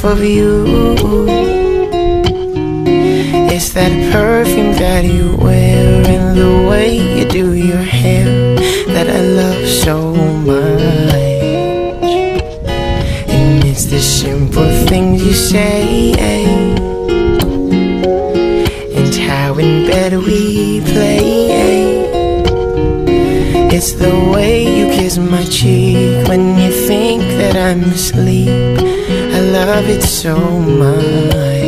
off of you. It's that perfume that you wear and the way you do your hair that I love so much. And it's the simple things you say and how in bed we play. It's the way you kiss my cheek when you think that I'm asleep. I love it so much.